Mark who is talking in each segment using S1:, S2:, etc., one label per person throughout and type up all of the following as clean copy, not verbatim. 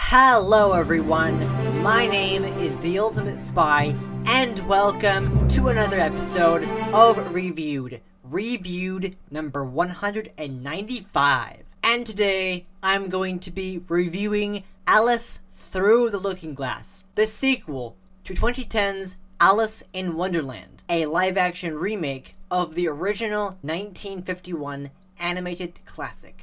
S1: Hello everyone, my name is The Ultimate Spy, and welcome to another episode of Reviewed number 195. And today, I'm going to be reviewing Alice Through the Looking Glass, the sequel to 2010's Alice in Wonderland, a live-action remake of the original 1951 animated classic.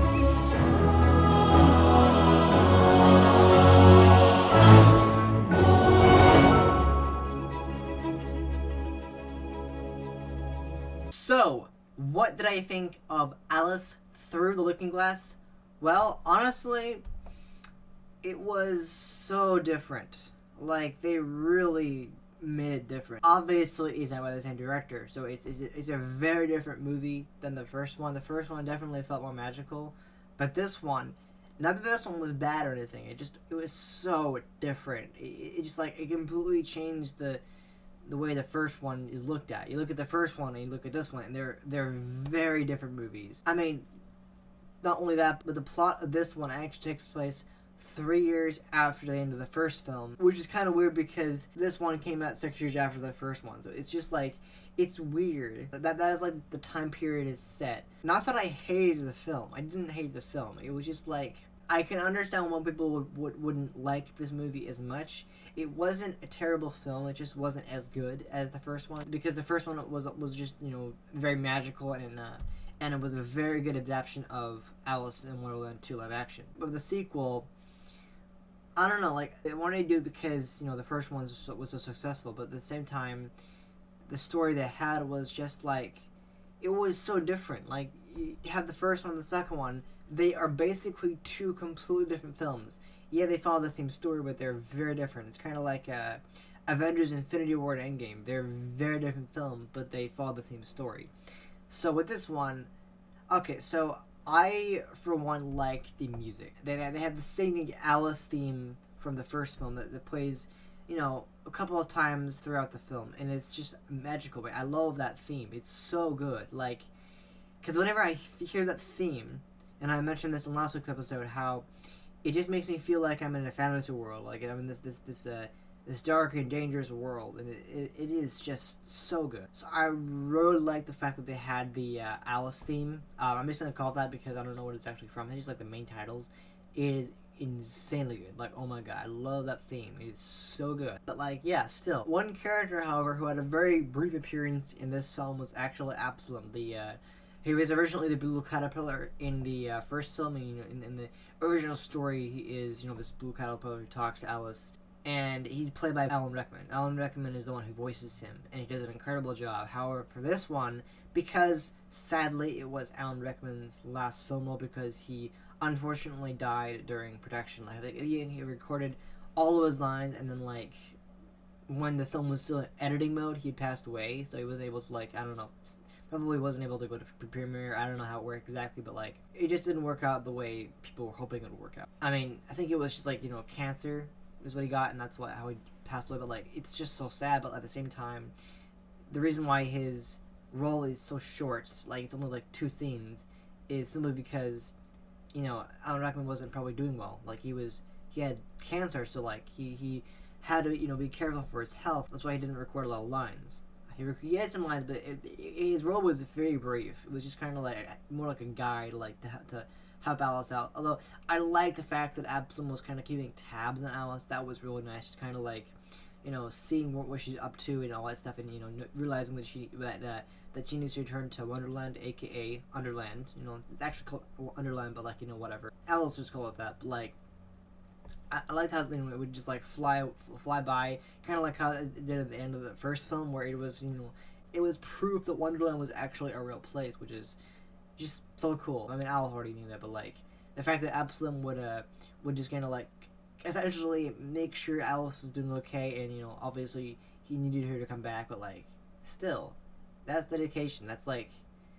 S1: So, what did I think of Alice Through the Looking Glass? Well, honestly, it was so different. Like, they really made it different. Obviously, it's not by the same director, so it's a very different movie than the first one. The first one definitely felt more magical, but this one, not that this one was bad or anything, it was so different. It just, like, it completely changed the way the first one is looked at. You look at the first one and you look at this one, and they're very different movies. I mean, not only that, but the plot of this one actually takes place 3 years after the end of the first film, which is kind of weird because this one came out 6 years after the first one. So it's just like, it's weird. That is like the time period is set. Not that I hated the film. I didn't hate the film. It was just like, I can understand why people wouldn't like this movie as much. It wasn't a terrible film. It just wasn't as good as the first one, because the first one was just, you know, very magical, and it was a very good adaptation of Alice in Wonderland 2 live action. But the sequel, I don't know, like, they wanted to do it because, you know, the first one was so successful, but at the same time, the story they had was just like, it was so different. Like, you have the first one and the second one, they are basically two completely different films. Yeah, they follow the same story, but they're very different. It's kind of like Avengers Infinity War and Endgame. They're very different films, but they follow the same story. So with this one, okay, so I, for one, like the music. They have the singing Alice theme from the first film that plays, you know, a couple of times throughout the film, and it's just magical. But I love that theme. It's so good. Like, because whenever I hear that theme, and I mentioned this in last week's episode, how it just makes me feel like I'm in a fantasy world, like I'm in this dark and dangerous world, and it is just so good. So I really like the fact that they had the Alice theme. I'm just gonna call it that because I don't know what it's actually from. It's just like the main titles. It is insanely good. Like, oh my god, I love that theme. It is so good. But like, yeah, still, one character, however, who had a very brief appearance in this film was actually Absalom. He was originally the blue caterpillar in the first film, and, you know, in the original story, he is, you know, this blue caterpillar who talks to Alice, and he's played by Alan Rickman. Alan Rickman is the one who voices him, and he does an incredible job. However, for this one, because sadly it was Alan Rickman's last film role, because he unfortunately died during production. Like, I think he recorded all of his lines, and then, like, when the film was still in editing mode, he had passed away, so he wasn't able to, like, I don't know, probably wasn't able to go to premiere. I don't know how it worked exactly, but, like, it just didn't work out the way people were hoping it would work out. I mean, I think it was just, like, you know, cancer is what he got, and that's how he passed away. But, like, it's just so sad. But at the same time, the reason why his role is so short, like, it's only, like, 2 scenes, is simply because, you know, Alan Rickman wasn't probably doing well. Like, he had cancer, so, like, he had to, you know, be careful for his health. That's why he didn't record a lot of lines. He had some lines, but his role was very brief. It was just kind of like more like a guide, like to help Alice out. Although I like the fact that Absalom was kind of keeping tabs on Alice. That was really nice. Just kind of like, you know, seeing what she's up to and all that stuff, and, you know, realizing that she needs to return to Wonderland, aka Underland. You know, it's actually called Underland, but, like, you know, whatever. Alice just call it that. But, like, I liked how, you know, it would just, like, fly by, kind of like how it did at the end of the first film, where it was, you know, it was proof that Wonderland was actually a real place, which is just so cool. I mean, Alice already knew that, but, like, the fact that Absalom would just kind of, like, essentially make sure Alice was doing okay, and, you know, obviously he needed her to come back, but, like, still, that's dedication. That's, like,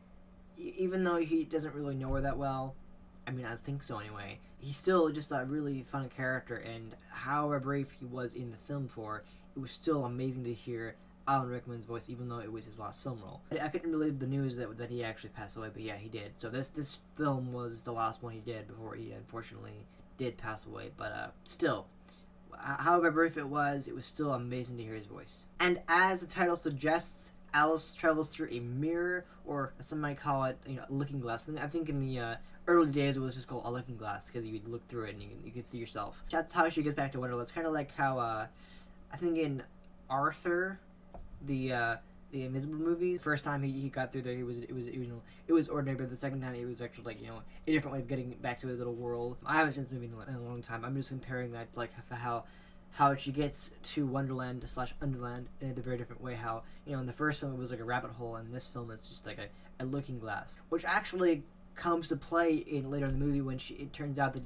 S1: even though he doesn't really know her that well, I mean, I think so anyway, he's still just a really fun character, and however brave he was in the film for, it was still amazing to hear Alan Rickman's voice, even though it was his last film role. I couldn't believe the news that he actually passed away, but yeah, he did. So this film was the last one he did before he unfortunately did pass away, but still. However brief it was still amazing to hear his voice. And as the title suggests, Alice travels through a mirror, or some might call it, a looking glass. I think in the early days it was just called a looking glass because you would look through it and you could see yourself. That's how she gets back to Wonderland. It's kind of like how I think in Arthur, the Invisible movie, the first time he got through there, it was ordinary, but the second time it was actually like a different way of getting back to a little world. I haven't seen this movie in a long time. I'm just comparing that like how she gets to Wonderland / Underland in a very different way. How in the first film it was like a rabbit hole, and in this film it's just like a looking glass, which actually comes to play in later in the movie when it turns out that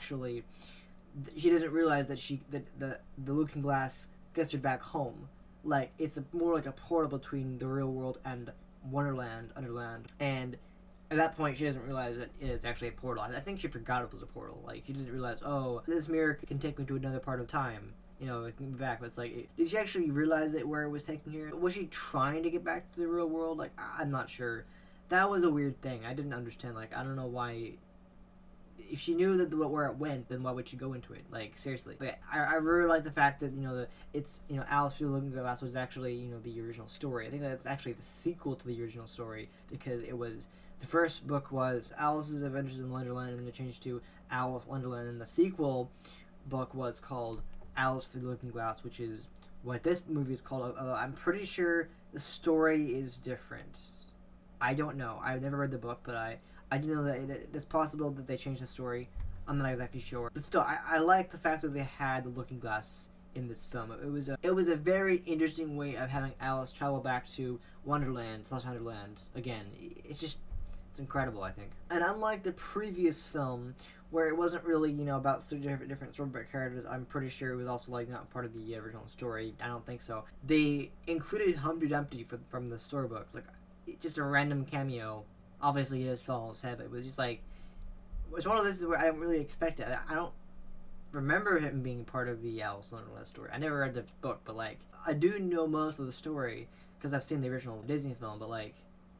S1: she doesn't realize that the looking glass gets her back home. Like it's more like a portal between the real world and Wonderland, Underland, and at that point she doesn't realize that it's actually a portal. I think she forgot it was a portal. Like she didn't realize, oh, this mirror can take me to another part of time. It can be back. But it's like, did she actually realize it where it was taking her? Was she trying to get back to the real world? Like I'm not sure. That was a weird thing. I didn't understand. Like I don't know why. If she knew that where it went, then why would she go into it? Like seriously. But I really like the fact that it's Alice Through the Looking Glass was actually the original story. I think that's actually the sequel to the original story, because it was the first book was Alice's Adventures in Wonderland, and then it changed to Alice Wonderland, and the sequel book was called Alice Through the Looking Glass, which is what this movie is called. Although I'm pretty sure the story is different. I don't know. I've never read the book, but I do know that it's possible that they changed the story. I'm not exactly sure, but still, I like the fact that they had the looking glass in this film. It was a very interesting way of having Alice travel back to Wonderland / Underland again. It's incredible, I think. And unlike the previous film, where it wasn't really about different Storybook characters, I'm pretty sure it was also like not part of the original story. I don't think so. They included Humpty Dumpty from the storybook, like just a random cameo. Obviously, he does fall on his head, but it was just like, it's one of those where I didn't really expect it. I don't remember him being part of the Alice in Wonderland story. I never read the book, but like, I do know most of the story because I've seen the original Disney film, but like,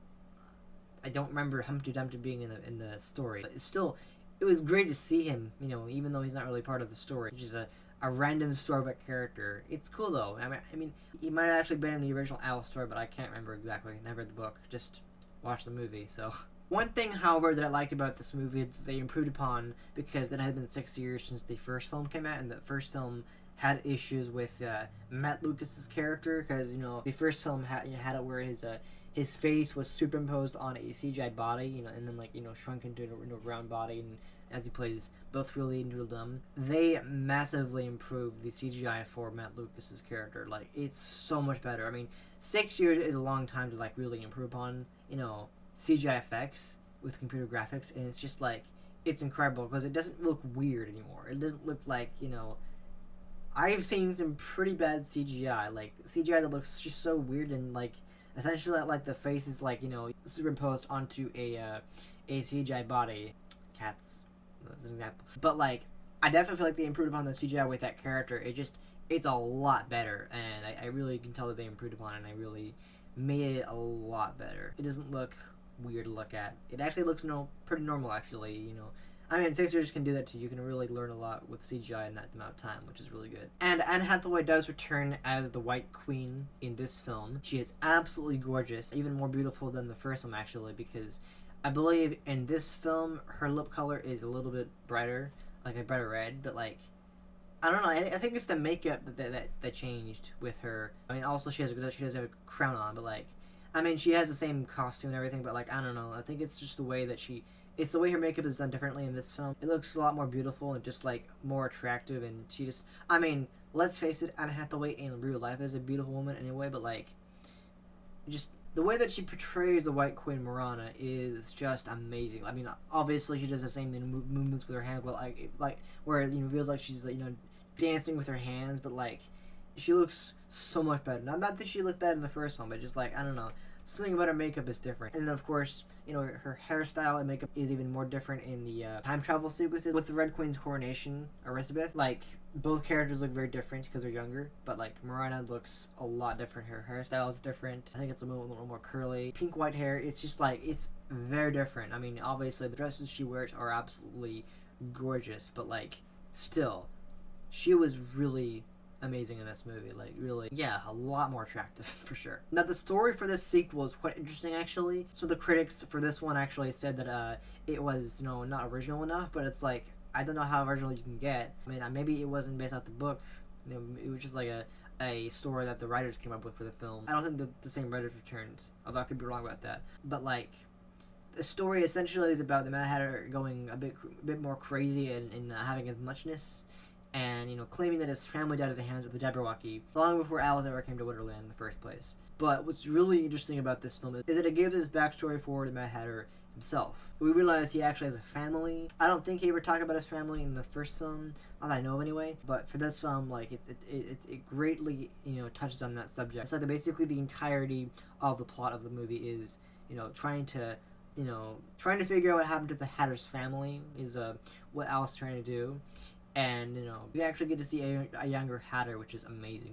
S1: I don't remember Humpty Dumpty being in the story. But it was great to see him, even though he's not really part of the story, which is a random storybook character. It's cool though. I mean, he might have actually been in the original Alice story, but I can't remember exactly. Never read the book. Just watch the movie. So one thing, however, that I liked about this movie that they improved upon, because it had been 6 years since the first film came out, and the first film had issues with Matt Lucas's character, because the first film had it where his face was superimposed on a CGI body, and then like shrunk into a round body, and as he plays both Really and Real Dumb. They massively improved the CGI for Matt Lucas's character. Like it's so much better. I mean, 6 years is a long time to like really improve on CGI effects with computer graphics, and it's just like, it's incredible because it doesn't look weird anymore. It doesn't look like I've seen some pretty bad CGI, like CGI that looks just so weird, and like essentially like the face is like superimposed onto a CGI body. Cats, as an example. But like, I definitely feel like they improved upon the CGI with that character. It's a lot better, and I really can tell that they improved upon it, and I really made it a lot better. It doesn't look weird to look at. It actually looks pretty normal, actually. I mean, 6 years can do that too. You can really learn a lot with CGI in that amount of time, which is really good. And Anne Hathaway does return as the White Queen in this film. She is absolutely gorgeous, even more beautiful than the first film, actually, because I believe in this film her lip color is a little bit brighter, like a brighter red, but like, I don't know. I think it's the makeup that changed with her. I mean, also she does have a crown on, but like, I mean, she has the same costume and everything, but like, I don't know. I think it's just the way that it's the way her makeup is done differently in this film. It looks a lot more beautiful and just like more attractive, and I mean, let's face it, Anne Hathaway in real life is a beautiful woman anyway, but like, just the way that she portrays the White Queen Marana is just amazing. I mean, obviously she does the same movements with her hands, but like where it feels like she's dancing with her hands, but like she looks so much better. Not that she looked bad in the first one, but just like, I don't know, something about her makeup is different. And then of course, her hairstyle and makeup is even more different in the time travel sequences with the Red Queen's coronation, Elizabeth. Like, both characters look very different because they're younger, but like Marana looks a lot different. Her hairstyle is different. I think it's a little more curly, pink white hair. It's just like, it's very different. I mean, obviously the dresses she wears are absolutely gorgeous, but like still, she was really amazing in this movie. Like really, yeah, a lot more attractive for sure. Now the story for this sequel is quite interesting actually. So the critics for this one actually said that it was not original enough, but it's like I don't know how original you can get. I mean maybe it wasn't based off the book. It was just like a story that the writers came up with for the film. I don't think the same writers returned, although I could be wrong about that. But like, the story essentially is about the Mad Hatter going a bit more crazy and having his muchness, and claiming that his family died at the hands of the Jabberwocky long before Alice ever came to Wonderland in the first place. But what's really interesting about this film is that it gives his backstory for the Mad Hatter himself. We realize he actually has a family. I don't think he ever talked about his family in the first film, not that I know of anyway, but for this film, like, it greatly, touches on that subject. It's like basically the entirety of the plot of the movie is, trying to figure out what happened to the Hatter's family is what Alice is trying to do. And, we actually get to see a younger Hatter, which is amazing.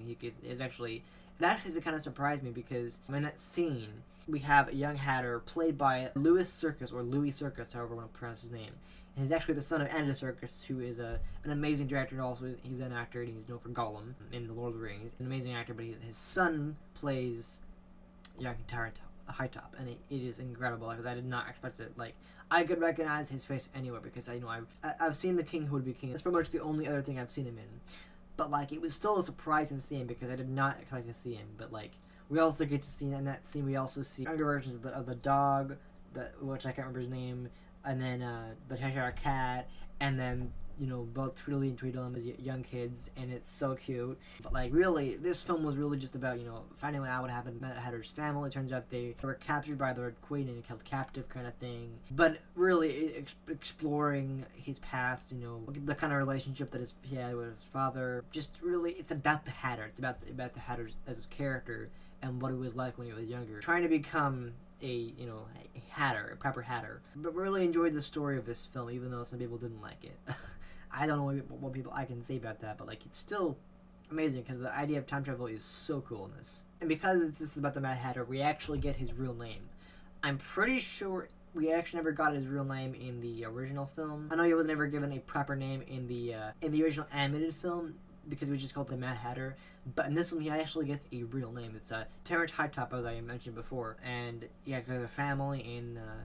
S1: That kind of surprised me because in that scene, we have a young Hatter played by Louis Circus, or Louis Circus, however you want to pronounce his name. And he's actually the son of Andy Serkis, who is an amazing director, and also he's an actor, and he's known for Gollum in The Lord of the Rings. He's an amazing actor, but his son plays young High Top, and it is incredible, because I did not expect it. Like, I could recognize his face anywhere, because I've seen The King Who Would Be King. That's pretty much the only other thing I've seen him in. But, like, it was still a surprise to see him, because I did not expect to see him. But, like, we also get to see, in that scene, we also see younger versions of the dog, which I can't remember his name, and then the Cheshire Cat, and then, both Tweedledee and Tweedledum as young kids, and it's so cute. But, like, really, this film was really just about, finding out what happened to Mad Hatter's family. It turns out they were captured by the Red Queen and held captive kind of thing. But really, exploring his past, the kind of relationship that he had with his father. Just really, it's about the Hatter. It's about the Hatter as a character and what he was like when he was younger. Trying to become a Hatter, a proper Hatter. But really enjoyed the story of this film, even though some people didn't like it. I don't know what people I can say about that, but like, it's still amazing because the idea of time travel is so cool in this. And because this is about the Mad Hatter, we actually get his real name. I'm pretty sure we actually never got his real name in the original film. I know he was never given a proper name in the original animated film, because we just called the Mad Hatter. But in this one, he actually gets a real name. It's Terrence High Top, as I mentioned before. And yeah, because of the family,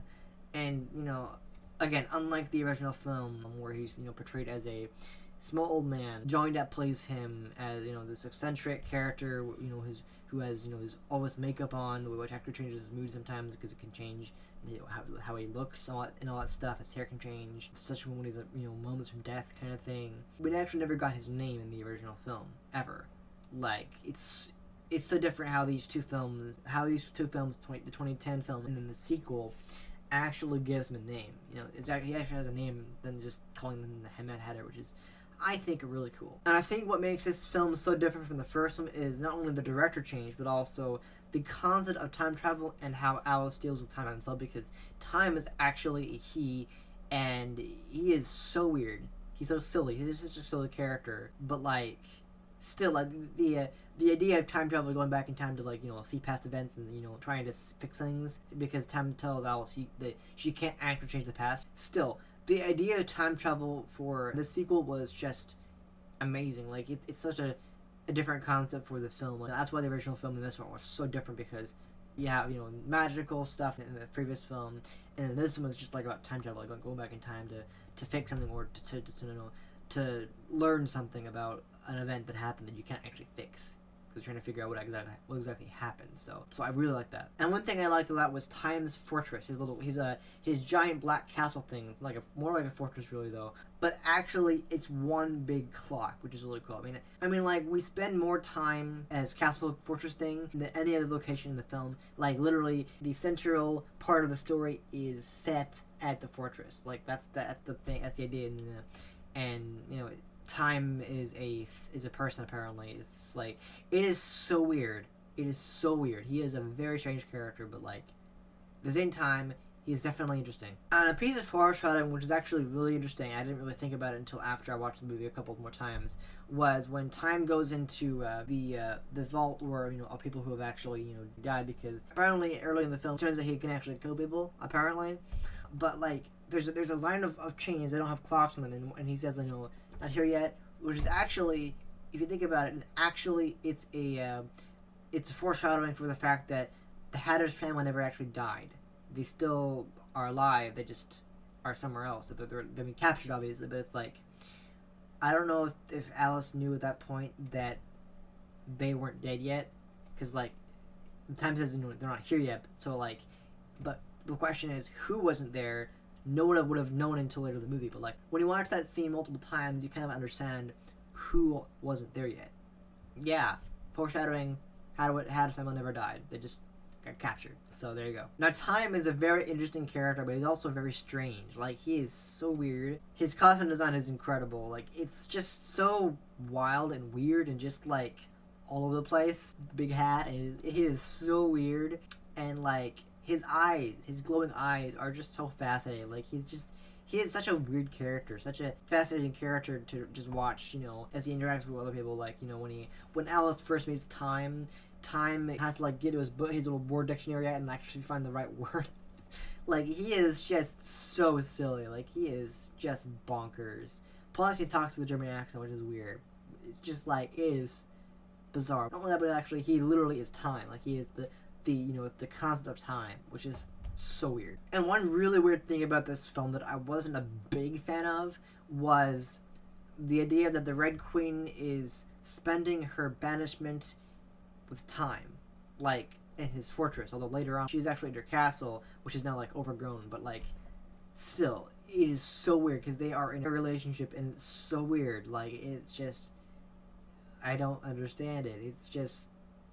S1: and again, unlike the original film, where he's portrayed as a small old man, Johnny Depp plays him as this eccentric character, who has his always makeup on, which actor changes his mood sometimes because it can change how he looks and all that stuff. His hair can change, especially when he's moments from death kind of thing. We actually never got his name in the original film ever. Like, it's so different how these two films, the 2010 film and then the sequel, actually gives him a name. He actually has a name than just calling him the Mad Hatter, which is, I think, really cool. And I think what makes this film so different from the first one is not only the director change, but also the concept of time travel and how Alice deals with time himself, because time is actually a he, and he is so weird. He's so silly. He's just a silly character. But, like, still, like, the idea of time travel, going back in time to, like, see past events and, trying to fix things, because time tells Alice that she can't actually change the past. Still, the idea of time travel for the sequel was just amazing. Like, it's such a different concept for the film. And that's why the original film and this one was so different, because you have, magical stuff in the previous film, and this one was just, like, about time travel, like, going back in time to fix something, or to learn something about an event that happened that you can't actually fix, because trying to figure out what exactly happened. So I really like that. And one thing I liked a lot was Time's fortress. His giant black castle thing, more like a fortress really though. But actually, it's one big clock, which is really cool. I mean, like, we spend more time as castle fortress thing than any other location in the film. Like, literally, the central part of the story is set at the fortress. Like, that's the thing. That's the idea. And Time is a person, apparently. It's like, it is so weird. It is so weird. He is a very strange character, but, like, at the same time, he is definitely interesting. And a piece of foreshadowing, which is actually really interesting, I didn't really think about it until after I watched the movie a couple more times, was when Time goes into the vault where, all people who have actually, died, because apparently early in the film, it turns out he can actually kill people, apparently. But, like, there's a line of chains that don't have clocks on them, and he says, not here yet, which is actually, if you think about it, actually it's a foreshadowing for the fact that the Hatter's family never actually died. They still are alive. They just are somewhere else. So they're being captured, obviously, but it's like, I don't know if Alice knew at that point that they weren't dead yet, because like the time says they're not here yet. So like, but the question is, who wasn't there? No one would have known until later in the movie. But like, when you watch that scene multiple times, you kind of understand who wasn't there yet. Yeah, foreshadowing. Hatter's family never died. They just got captured. So there you go. Now, Time is a very interesting character, but he's also very strange. Like, he is so weird. His costume design is incredible. Like, it's just so wild and weird and just, like, all over the place. The big hat, and he is so weird. And, like, his eyes, his glowing eyes are just so fascinating. Like, he is such a weird character, such a fascinating character to just watch, as he interacts with other people. Like, when Alice first meets Time has to like get to his little word dictionary out and actually find the right word. Like, he is just so silly. Like, he is just bonkers. Plus, he talks with a German accent, which is weird. It's just like, it is bizarre. Not only that, but actually, he literally is time. Like, he is the concept of time, which is so weird. And one really weird thing about this film that I wasn't a big fan of was the idea that the Red Queen is spending her banishment with Time, like in his fortress. Although later on she's actually at her castle, which is now like overgrown, but like still, it is so weird because they are in a relationship and it's so weird. Like, it's just, I don't understand it. It's just,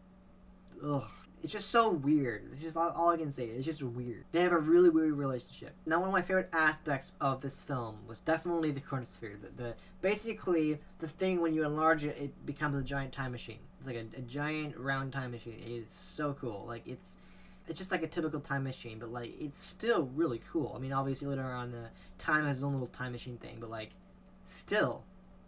S1: ugh. It's just so weird. It's just all I can say. It's just weird. They have a really weird relationship. Now, one of my favorite aspects of this film was definitely the chronosphere. Basically, the thing when you enlarge it, it becomes a giant time machine. It's like a giant round time machine. It is so cool. Like, it's just like a typical time machine, but like, it's still really cool. I mean, obviously later on, Time has his own little time machine thing, but like, still,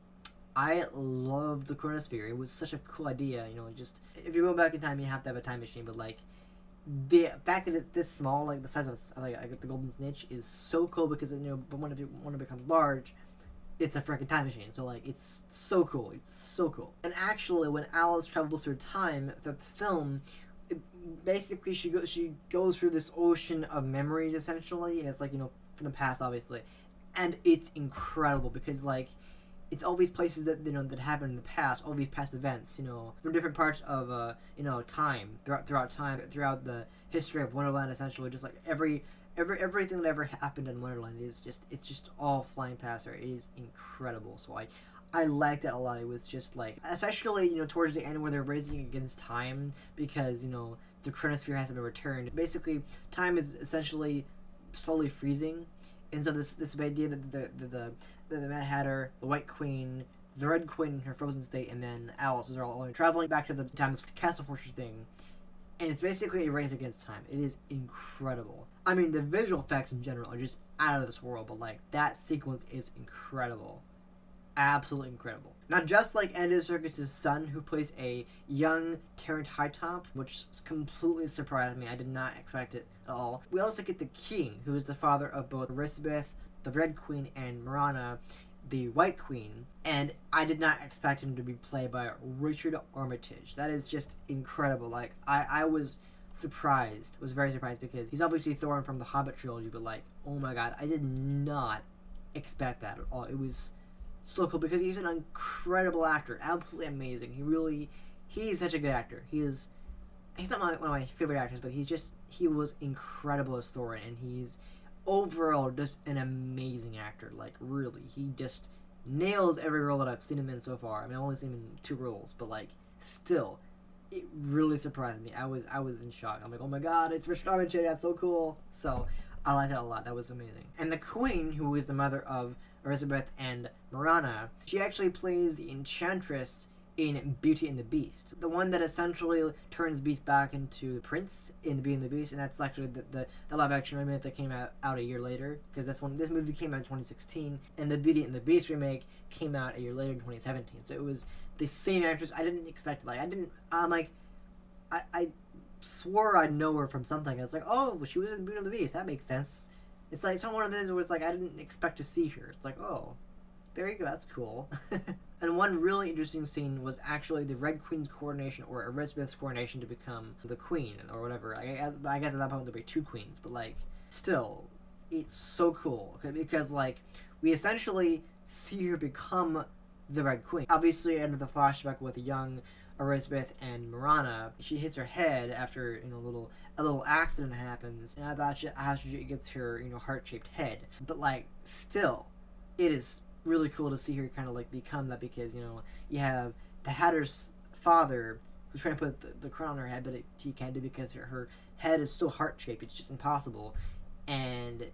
S1: I love the chronosphere. It was such a cool idea, just, if you're going back in time, you have to have a time machine, but like, the fact that it's this small, like the size of like the Golden Snitch, is so cool because, but when it becomes large, it's a freaking time machine. So like, it's so cool. It's so cool. And actually, when Alice travels through time, the film, basically she goes through this ocean of memories, essentially, and it's like, from the past, obviously, and it's incredible because like, it's all these places that that happened in the past, all these past events, from different parts of time throughout the history of Wonderland, essentially, just like everything that ever happened in Wonderland it's just all flying past her. It is incredible. So I liked it a lot. It was just like, especially towards the end where they're racing against time because the chronosphere hasn't been returned. Basically, time is essentially slowly freezing. And so this idea that the Mad Hatter, the White Queen, the Red Queen in her frozen state, and then Alice are all traveling back to the Time's Castle Fortress thing. And it's basically a race against time. It is incredible. I mean, the visual effects in general are just out of this world, but like, that sequence is incredible. Absolutely incredible. Now, just like Andy Serkis' son, who plays a young Terrence Hightop, which completely surprised me. I did not expect it at all. We also get the King, who is the father of both Elizabeth, the Red Queen, and Marana, the White Queen. And I did not expect him to be played by Richard Armitage. That is just incredible. Like, I was surprised. Was very surprised because he's obviously Thorin from the Hobbit trilogy, but like, oh my god, I did not expect that at all. It was so cool because he's an incredible actor, absolutely amazing. He's such a good actor. He's not one of my favorite actors, but he was incredible as Thorin, and he's overall just an amazing actor. Like, really, he just nails every role that I've seen him in so far. I mean, I've only seen him in 2 roles, but like, still, it really surprised me. I was in shock. I'm like, oh my god, it's Richard Armitage. That's so cool. So I liked it a lot. That was amazing. And the Queen, who is the mother of Elizabeth and Marana, she actually plays the Enchantress in Beauty and the Beast. The one that essentially turns Beast back into the Prince in Beauty and the Beast, and that's actually the live action remake that came out a year later, because this movie came out in 2016, and the Beauty and the Beast remake came out a year later in 2017. So it was the same actress. I didn't expect it. I swore I'd know her from something. It's like, oh, well, she was in Beauty and the Beast. That makes sense. It's like, it's not one of those where it's like, I didn't expect to see her. It's like, oh, there you go, that's cool. And one really interesting scene was actually the Red Queen's coronation, or Elizabeth's coronation to become the queen, or whatever. I guess at that point there'd be two queens, but like, still, it's so cool. Because like, we essentially see her become the Red Queen. Obviously, under the flashback with young Elizabeth and Marana, she hits her head after, you know, a little accident happens, and about how she gets her, you know, heart-shaped head. But like, still, it is really cool to see her kind of like become that, because, you know, you have the Hatter's father who's trying to put the crown on her head, but he can't do because her head is so heart-shaped, it's just impossible. And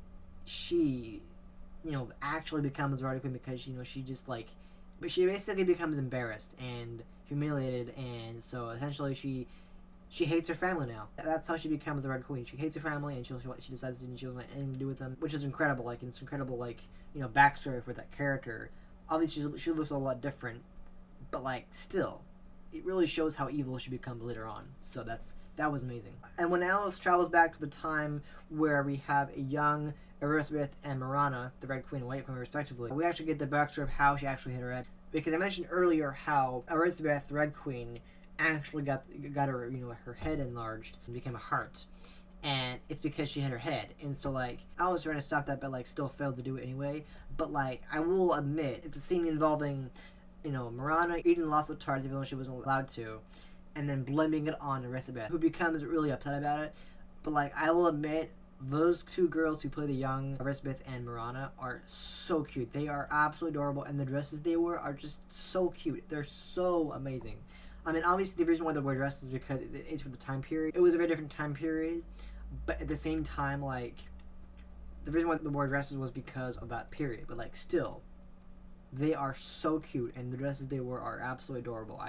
S1: she, you know, actually becomes Red Queen because, you know, she just like, but she basically becomes embarrassed and humiliated, and so essentially she hates her family now. That's how she becomes the Red Queen. She hates her family, and she decides she doesn't want anything to do with them, which is incredible. Like, it's incredible, like, you know, backstory for that character. Obviously, she looks a lot different, but like, still, it really shows how evil she becomes later on. So that was amazing. And when Alice travels back to the time where we have a young Elizabeth and Marana, the Red Queen and White Queen respectively, we actually get the backstory of how she actually hit her head. Because I mentioned earlier how Elizabeth, the Red Queen, actually got her, you know, her head enlarged and became a heart. And it's because she hit her head. And so, like, I was trying to stop that, but, like, still failed to do it anyway. But, like, I will admit, it's a scene involving, you know, Marana eating lots of tarts even though she wasn't allowed to, and then blaming it on Elizabeth, who becomes really upset about it. But, like, I will admit, those two girls who play the young Elizabeth and Marana are so cute. They are absolutely adorable, and the dresses they wear are just so cute. They're so amazing. I mean, obviously, the reason why they wear dresses is because it's for the time period. It was a very different time period, but at the same time, like, the reason why they wore dresses was because of that period. But, like, still, they are so cute, and the dresses they wear are absolutely adorable.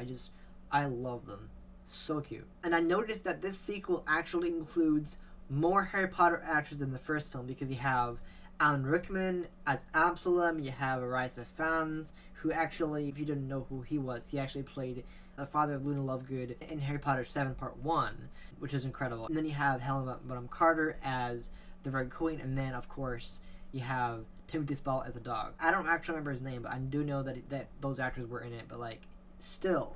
S1: I love them. So cute. And I noticed that this sequel actually includes more Harry Potter actors than the first film, because you have Alan Rickman as Absalom, you have Rhys Ifans, who actually, if you didn't know who he was, he actually played the father of Luna Lovegood in Harry Potter 7 Part 1, which is incredible. And then you have Helena Bonham Carter as the Red Queen, and then, of course, you have Timothy Spall as a dog. I don't actually remember his name, but I do know that those actors were in it, but, like, still,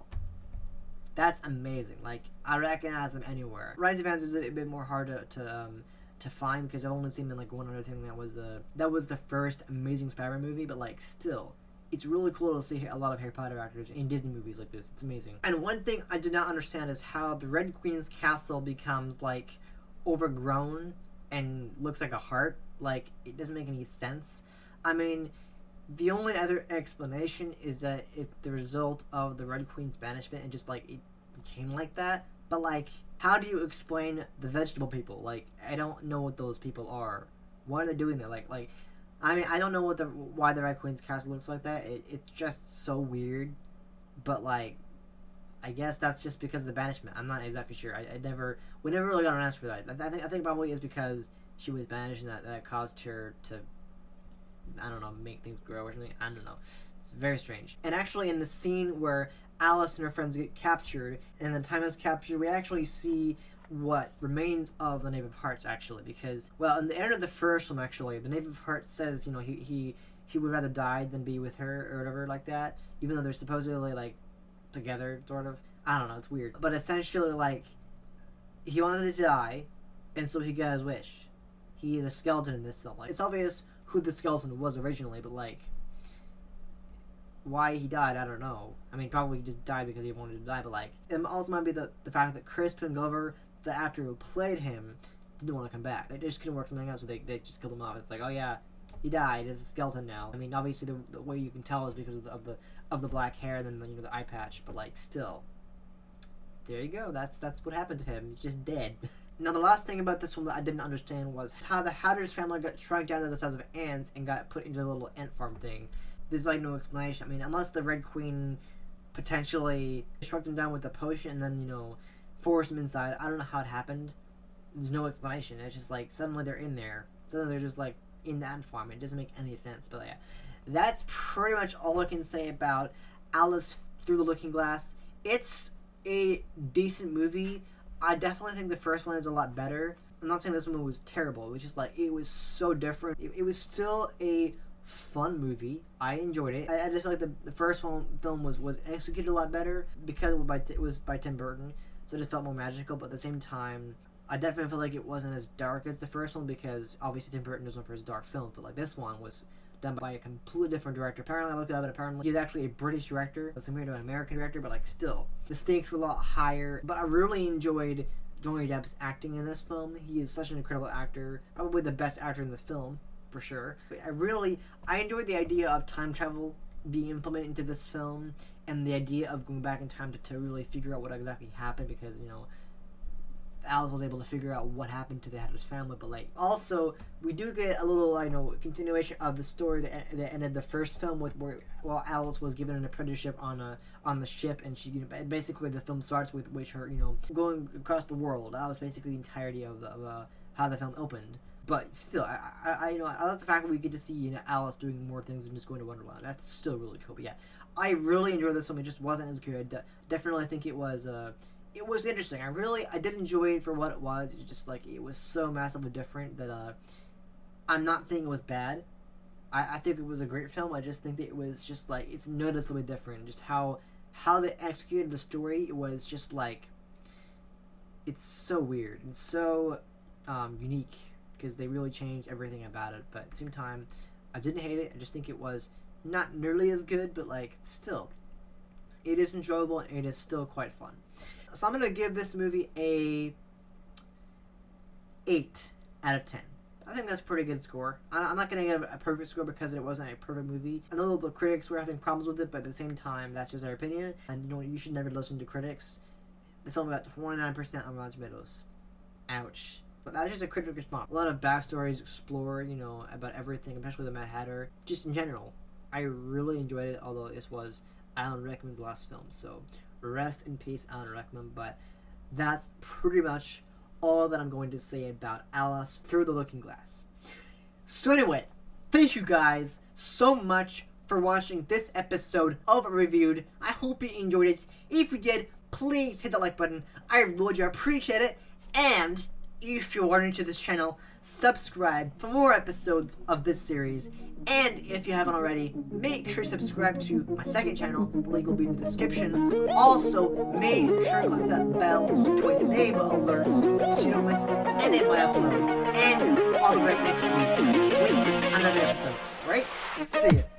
S1: that's amazing. Like, I recognize them anywhere. Rhys Ifans is a bit more hard to find, because I've only seen him in like one other thing. That was the first Amazing Spider-Man movie, but like, still, it's really cool to see a lot of Harry Potter actors in Disney movies like this. It's amazing. And one thing I did not understand is how the Red Queen's castle becomes like overgrown and looks like a heart. Like, it doesn't make any sense. I mean, the only other explanation is that it's the result of the Red Queen's banishment, and just like it became like that. But like, how do you explain the vegetable people? Like, I don't know what those people are. Why are they doing that? Like, I mean, I don't know why the Red Queen's castle looks like that. It's just so weird. But like, I guess that's just because of the banishment. I'm not exactly sure. We never really got an answer for that. I think probably is because she was banished, and that caused her to, I don't know, make things grow or something. I don't know. It's very strange. And actually, in the scene where Alice and her friends get captured, and the time is captured, we actually see what remains of the Knave of Hearts, actually, because, well, in the end of the first film, actually, the Knave of Hearts says, you know, he would rather die than be with her, or whatever like that, even though they're supposedly, like, together, sort of. I don't know, it's weird. But essentially, like, he wanted to die, and so he got his wish. He is a skeleton in this film. Like, it's obvious who the skeleton was originally, but, like, why he died, I don't know. I mean, probably he just died because he wanted to die, but, like, it also might be the fact that Crispin Glover, the actor who played him, didn't want to come back. They just couldn't work something out, so they just killed him off. It's like, oh yeah, he died. He's a skeleton now. I mean, obviously the way you can tell is because of the black hair and then the eye patch, but, like, still, there you go. That's what happened to him. He's just dead. Now, the last thing about this one that I didn't understand was how the Hatter's family got shrunk down to the size of ants and got put into a little ant farm thing. There's, like, no explanation. I mean, unless the Red Queen potentially shrunk them down with a potion and then, you know, forced them inside. I don't know how it happened. There's no explanation. It's just, like, suddenly they're in there. Suddenly they're just, like, in the ant farm. It doesn't make any sense. But, yeah, that's pretty much all I can say about Alice Through the Looking Glass. It's a decent movie. I definitely think the first one is a lot better. I'm not saying this movie was terrible. It was just like, it was so different. It was still a fun movie. I enjoyed it. I just feel like the first film was executed a lot better because it was by Tim Burton, so it just felt more magical. But at the same time, I definitely feel like it wasn't as dark as the first one, because obviously Tim Burton is known for his dark films, but like this one was done by a completely different director. Apparently, I looked it up, and apparently he's actually a British director as compared to an American director, but like still, the stakes were a lot higher. But I really enjoyed Johnny Depp's acting in this film. He is such an incredible actor, probably the best actor in the film, for sure. I enjoyed the idea of time travel being implemented into this film, and the idea of going back in time to really figure out what exactly happened, because, you know, Alice was able to figure out what happened to the head of his family. But like, also, we do get a little, continuation of the story that ended the first film with where Alice was given an apprenticeship on the ship, and she, basically the film starts with her, going across the world. That was basically the entirety of how the film opened. But still, I like the fact that we get to see, Alice doing more things than just going to Wonderland. That's still really cool. But yeah, I really enjoyed this film. It just wasn't as good. Definitely think it was interesting. I did enjoy it for what it was. It's just like, it was so massively different that I'm not thinking it was bad. I think it was a great film. I just think that it was just like, it's noticeably different. Just how they executed the story, it was just like, it's so weird and so unique, because they really changed everything about it. But at the same time, I didn't hate it. I just think it was not nearly as good, but like, still, it is enjoyable and it is still quite fun. So I'm going to give this movie a 8 out of 10. I think that's a pretty good score. I'm not going to give a perfect score because it wasn't a perfect movie. I know the critics were having problems with it, but at the same time, that's just their opinion. And you should never listen to critics. The film got 29% on Rotten Tomatoes. Ouch. But that's just a critical response. A lot of backstories explored, about everything, especially the Mad Hatter. Just in general, I really enjoyed it, although this was Alan Rickman's last film. So rest in peace, Alan Rickman. But that's pretty much all that I'm going to say about Alice Through the Looking Glass. So anyway, thank you guys so much for watching this episode of Reviewed. I hope you enjoyed it. If you did, please hit the like button. I really do appreciate it. And if you're new to this channel, subscribe for more episodes of this series. And if you haven't already, make sure to subscribe to my second channel. The link will be in the description. Also, make sure to click that bell to enable alerts so you don't miss any of my uploads. And I'll be right next week with another episode. Right? See ya.